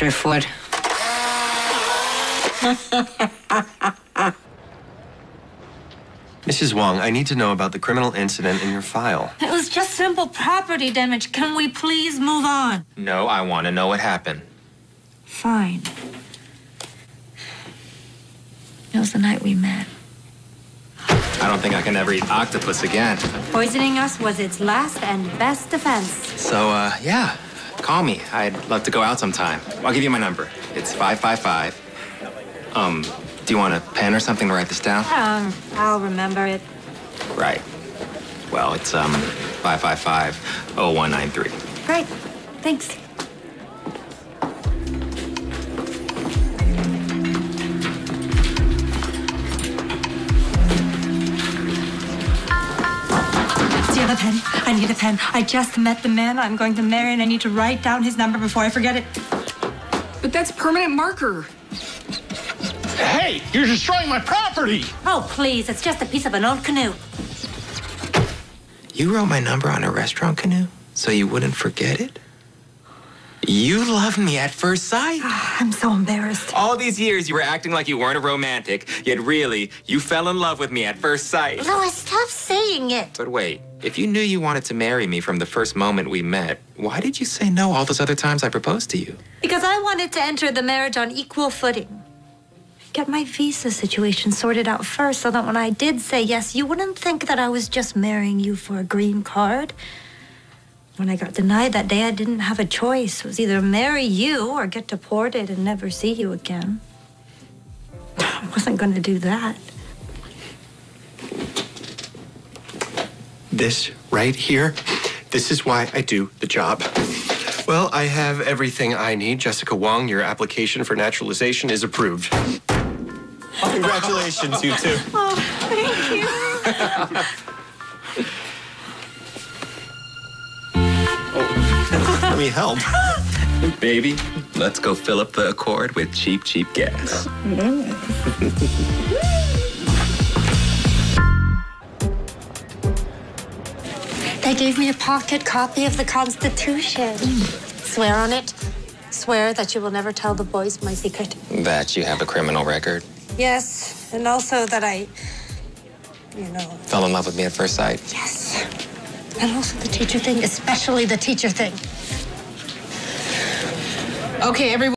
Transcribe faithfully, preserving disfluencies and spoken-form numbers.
Driftwood. Missus Wong, I need to know about the criminal incident in your file. It was just simple property damage. Can we please move on? No, I want to know what happened. Fine. It was the night we met. I don't think I can ever eat octopus again. Poisoning us was its last and best defense. So, uh, yeah, call me. I'd love to go out sometime. I'll give you my number. It's five five five. Um, do you want a pen or something to write this down? Um, I'll remember it. Right. Well, it's, um, five five five oh one nine three. Great. Thanks. Do you have a pen? I need a pen. I just met the man I'm going to marry, and I need to write down his number before I forget it. But that's permanent marker. Hey, you're destroying my property! Oh, please. It's just a piece of an old canoe. You wrote my number on a restaurant canoe so you wouldn't forget it? You loved me at first sight. I'm so embarrassed. All these years you were acting like you weren't a romantic, yet really, you fell in love with me at first sight. Louis, stop saying it. But wait, if you knew you wanted to marry me from the first moment we met, why did you say no all those other times I proposed to you? Because I wanted to enter the marriage on equal footing. Get my visa situation sorted out first so that when I did say yes, you wouldn't think that I was just marrying you for a green card. When I got denied that day, I didn't have a choice. It was either marry you or get deported and never see you again. I wasn't going to do that. This right here, this is why I do the job. Well, I have everything I need. Jessica Wong, your application for naturalization is approved. Congratulations, you two. Oh, thank you. Let me help. Baby, let's go fill up the Accord with cheap, cheap gas. They gave me a pocket copy of the Constitution. Swear on it. Swear that you will never tell the boys my secret. That you have a criminal record. Yes, and also that I, you know... Fell in love with me at first sight. Yes. And also the teacher thing, especially the teacher thing. Okay, everyone.